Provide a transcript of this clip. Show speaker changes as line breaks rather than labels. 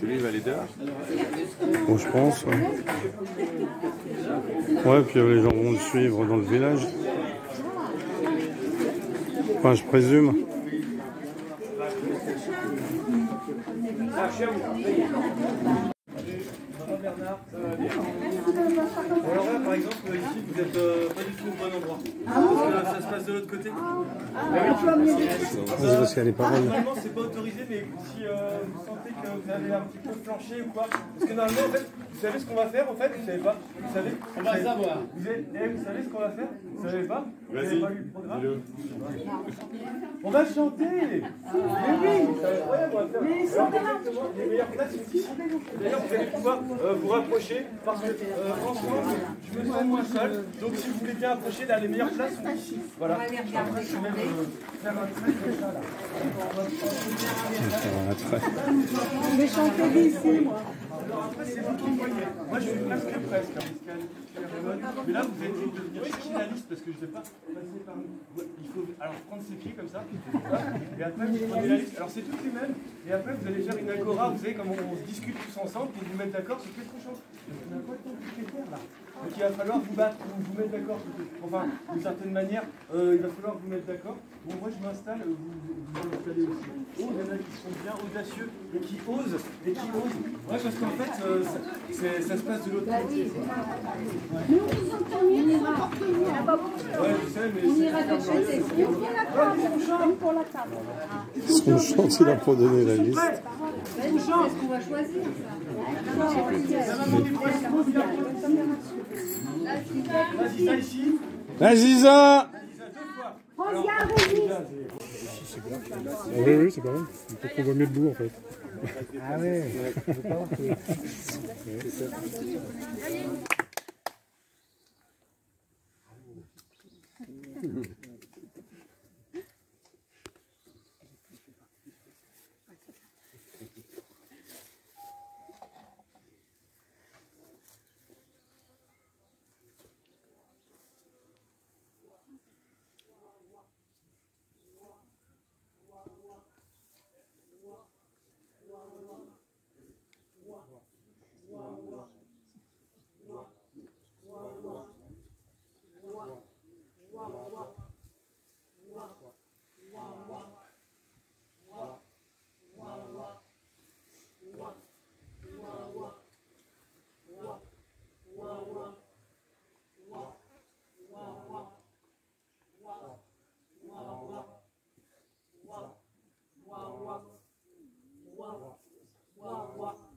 lui, il va aller dehors.
Bon, je pense. Ouais, puis les gens vont le suivre dans le village. Enfin, je présume.
Alors là, par exemple, ici, vous n'êtes pas du tout au bon endroit. Parce que ça se passe de l'autre côté.
C'est parce qu'il y a les paroles.
Normalement, c'est pas autorisé, mais si vous sentez que vous avez un petit peu flanché ou quoi. Parce que normalement, en fait, vous savez ce qu'on va faire, en fait, vous savez pas. Vous savez. On va savoir. Vous savez ce qu'on va faire. Vous savez pas. Vous n'avez pas lu le programme. On va chanter. Mais oui, c'est incroyable, on va faire. Exactement, les meilleures places sont ici. D'ailleurs, vous allez pouvoir vous rapprocher parce que franchement, je me sens moins seul. Donc, si vous voulez bien approcher, là, les meilleures places sont ici. Voilà. Après, je vais même faire un trait comme ça, là.
Je vais chanter d'ici, moi.
Alors après, c'est vous qui voyez. Moi, je suis presque. Mais là, vous êtes libre de venir chercher la liste parce que je ne vais pas passer par nous. Il faut alors prendre ses pieds comme ça. Et après, vous prenez la liste. Alors, c'est toutes les mêmes. Et après, vous allez faire une agora. Vous savez, comme on se discute tous ensemble pour vous mettre d'accord sur quelque chose. On a quoi de temps de faire là? Donc, il va falloir vous battre, vous mettre d'accord. Enfin, d'une certaine manière, il va falloir vous mettre d'accord. Bon, moi, je m'installe. Vous installez aussi. Oh, il y en a qui sont bien audacieux et qui osent. Ouais, parce qu'en fait, ça se passe de l'autre côté.
Nous, on ira.
Ouais, je sais, mais
On ira déchaîner. Et on vient la table. Une pour la table.
Ce qu'on chante, il a pas donné la liste.
Une chance qu'on va choisir.
Vas-y, ça ici.
La Ziza!
Regarde,
Oui, c'est pas mal. Il faut qu'on voit mieux debout en fait.
Ah ouais.
Wow.